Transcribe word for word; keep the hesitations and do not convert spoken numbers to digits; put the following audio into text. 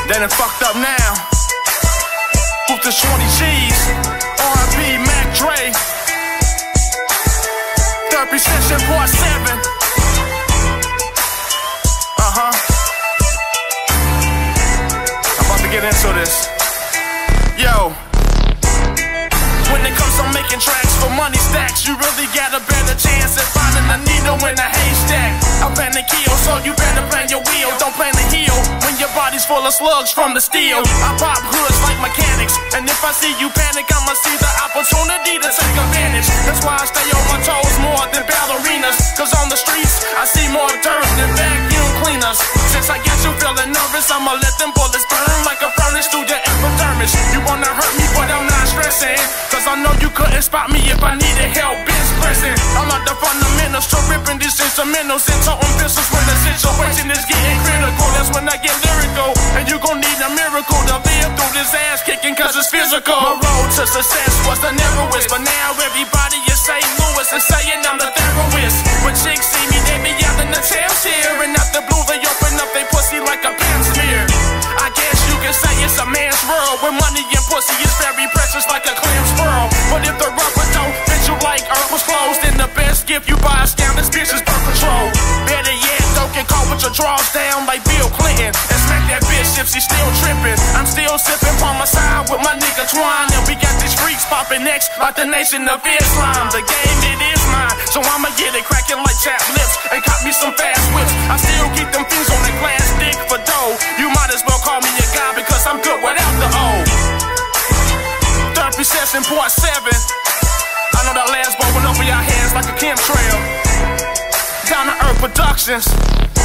They done fucked up now. Who's the twenty G's? R I P Mac Dre. Therapy Session Part seven. Uh-huh. I'm about to get into this. Yo. When it comes to making tracks for money stacks, you really got a better chance at finding a needle in a haystack. I plan to kill, so you better plan your wheel. Don't plan to heal when your body's full of slugs from the steel. I pop hoods like mechanics, and if I see you panic, I'ma see the opportunity to take advantage. That's why I stay on my toes more than ballerinas, cause on the streets, I see more dirt than vacuum cleaners. Since I get you feeling nervous, I'ma let them bullets burn like a furnace through your epidermis. You wanna hurt me, but I'm not stressing, cause I know you couldn't spot me if I needed help bench pressing. I'm like the fundamentals to ripping these instrumentals and toting pistols when the situation is getting critical. That's when I get lyrical, and you gon' need a miracle to live through this ass kicking, cause it's physical. My road to success was the narrowest, but now everybody is Saint Louis and saying I'm the terrorist. When chicks see me, they be yelling the champs here, and out the blue they open up they pussy like a pimp smear. I guess you can say it's a man's world, where money and pussy is very precious like a clam squirrel. But if the rubber don't fit you like earth was closed, then the best gift you buy is scandalous bitches birth control. Better yet, don't get caught with your drawers down like Bill Clinton, and smack that bitch if she still tripping. I'm still sipping Parmesan with my nigga Twine, and we got these freaks popping next like the Nation of Islam. The game, it is mine, so I'ma get it cracking like chap lips and cop me some fast whips. I still keep them things on the glass dick for dough. You might as well call me a guy because I'm good without the O. Therapy Session Part seven. I know that last ball went over your heads like a chemtrail. Down to Earth Productions.